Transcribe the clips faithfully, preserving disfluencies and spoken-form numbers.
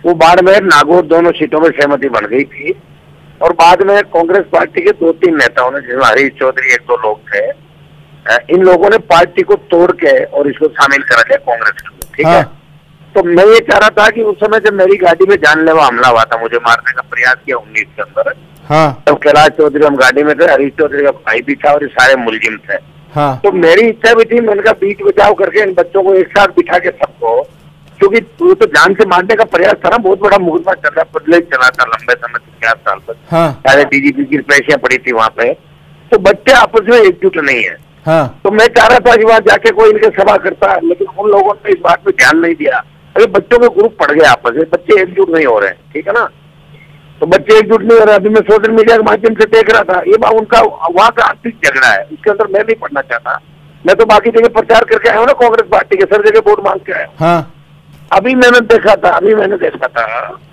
वो बाड़मेर नागौर दोनों सीटों में सहमति बन गई थी और बाद में कांग्रेस पार्टी के दो तीन नेताओं ने, जिसमें हरीश चौधरी एक दो लोग थे, इन लोगों ने पार्टी को तोड़ के और इसको शामिल करा लिया कांग्रेस के अंदर। ठीक है, तो मैं ये चाह रहा था कि उस समय जब मेरी गाड़ी में जानलेवा हमला हुआ था, मुझे मारने का प्रयास किया उन्नीस के अंदर, हाँ। तब कैलाश चौधरी हम गाड़ी में थे, हरीश चौधरी का भाई भी था और ये सारे मुलजिम थे। हाँ। तो मेरी इच्छा भी थी, मैंने कहा बीच बचाव करके इन बच्चों को एक साथ बिठा के सबको, क्योंकि वो तो जान से मारने का प्रयास था ना, बहुत बड़ा मुकदमा चल रहा बदले चला था लंबे समय से, चार साल तक। हाँ। सारे डीजीपी की पेशियां पड़ी थी वहां पे, तो बच्चे आपस में एकजुट नहीं है। हाँ। तो मैं चाह रहा था कि वहां जाके कोई इनके सभा करता, लेकिन उन लोगों ने इस बात पे ध्यान नहीं दिया। अभी बच्चों के ग्रुप पड़ गए आपस में, बच्चे एकजुट नहीं हो रहे हैं। ठीक है ना, तो बच्चे एकजुट नहीं हो रहे। अभी मैं सोशल मीडिया के माध्यम से देख रहा था, ये बात उनका वहां का आर्थिक झगड़ा है, उसके अंदर मैं नहीं पढ़ना चाहता। मैं तो बाकी जगह प्रचार करके आया हूँ ना कांग्रेस पार्टी के, सर जगह वोट मांग के आया हूँ। हाँ। अभी मैंने देखा था अभी मैंने देखा था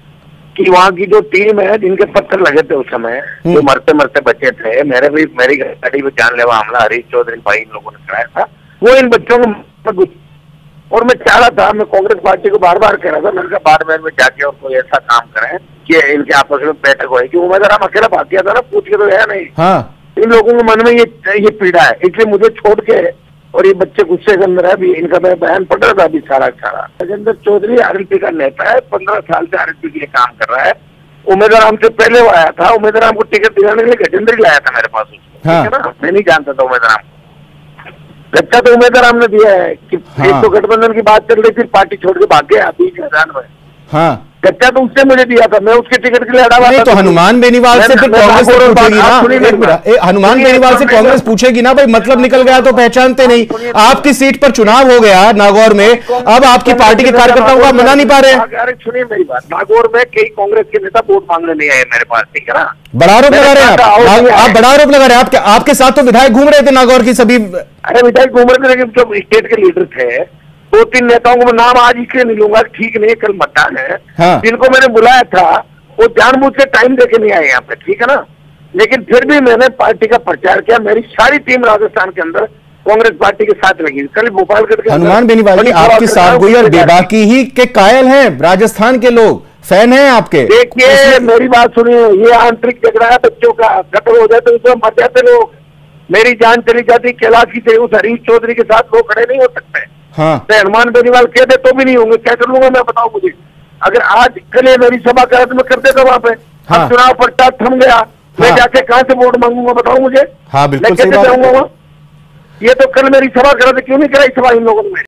कि वहाँ की जो टीम है, जिनके पत्थर लगे थे उस समय, जो मरते मरते बचे थे, मेरे भी मेरी गाड़ी में जानलेवा हमला हरीश चौधरी भाई इन लोगों ने कराया था, वो इन बच्चों को, और मैं चाह रहा था, मैं कांग्रेस पार्टी को बार बार कह रहा था, मैंने कहा बाड़मेर में जाके और कोई ऐसा काम करें कि इनके आपस में बैठक हो, कि उम्मीदवार हम अकेला भाग गया था ना, पूछ के तो गया नहीं। हाँ। इन लोगों के मन में ये ये पीड़ा है, इसलिए मुझे छोड़ के, और ये बच्चे गुस्से के अंदर है। अभी इनका मैं बयान पढ़ रहा था अभी सारा सारा। राजेंद्र चौधरी आरएलपी का नेता है, पंद्रह साल से आरएलपी के लिए काम कर रहा है। उम्मीदवार हमसे पहले वो आया था, उम्मीदवार हमको टिकट दिलाने के लिए गजेंद्र ही लाया था मेरे पास उसको। हाँ। ठीक है ना, मैं नहीं जानता था उम्मीदवार, गच्चा तो उम्मीदवार हमने दिया है कि हाँ। एक तो गठबंधन की बात चल रही थी, पार्टी छोड़ के भाग गया बीच मैदान में। हाँ। गच्चा तो उससे मुझे दिया था, मैं उसके टिकट के लिए अड़ा हुआ था। तो हनुमान बेनीवाल से फिर कांग्रेस पूछेगी ना, हनुमान बेनीवाल से कांग्रेस पूछेगी ना, भाई मतलब निकल गया तो पहचानते नहीं। आपकी सीट पर चुनाव हो गया नागौर में, अब आपकी पार्टी के कार्यकर्ताओं का मना नहीं पा रहे। अरे सुनिए मेरी बात, नागौर में कई कांग्रेस के नेता वोट मांगने नहीं आए मेरे पास। ठीक है ना, बड़ा आरोप लगा रहे हैं आप, आप बड़ा आरोप लगा रहे हैं। आपके आपके साथ तो विधायक घूम रहे थे नागौर की सभी। अरे विधायक घूम रहे थे, लेकिन जो स्टेट के लीडर थे, दो तीन नेताओं को मैं नाम आज इसलिए नहीं लूंगा, ठीक नहीं, कल मतदान है। हाँ। जिनको मैंने बुलाया था वो जानबूझ के टाइम देके नहीं आए यहाँ पे। ठीक है ना, लेकिन फिर भी मैंने पार्टी का प्रचार किया। मेरी सारी टीम राजस्थान के अंदर कांग्रेस पार्टी के साथ लगी। कल भोपालगढ़ के हनुमान बेनीवाल जी आपकी साफगोई और बेबाकी ही के कायल हैं, राजस्थान के लोग फैन हैं आपके। देखिए मेरी बात सुनिए, ये आंतरिक झगड़ा है बच्चों का, कत्ल हो जाए तो उसमें मर जाते लोग, मेरी जान चली जाती। कैलाश की उस हरीश चौधरी के साथ लोग खड़े नहीं हो सकते। हाँ। तो हनुमान बेनीवाल कह दे तो भी नहीं होंगे, क्या कर लूंगा मैं, बताओ मुझे। अगर आज कल मेरी सभा करा तो मैं कर देता वहां पे। हाँ। अब चुनाव पट्टा थम गया। हाँ। मैं जाके कहां से वोट मांगूंगा बताओ मुझे। हाँ बिल्कुल मैं कैसे जाऊंगा वहां? ये तो कल मेरी सभा करा तो क्यों नहीं कराई सभा इन लोगों ने।